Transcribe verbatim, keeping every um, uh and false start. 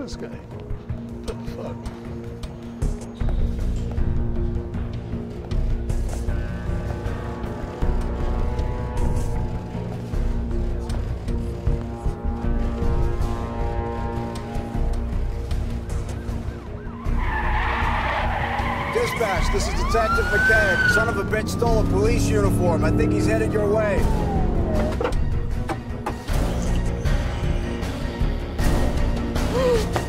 this guy? What the fuck? Dispatch, this is Detective McKay. Son of a bitch stole a police uniform. I think he's headed your way. Woo!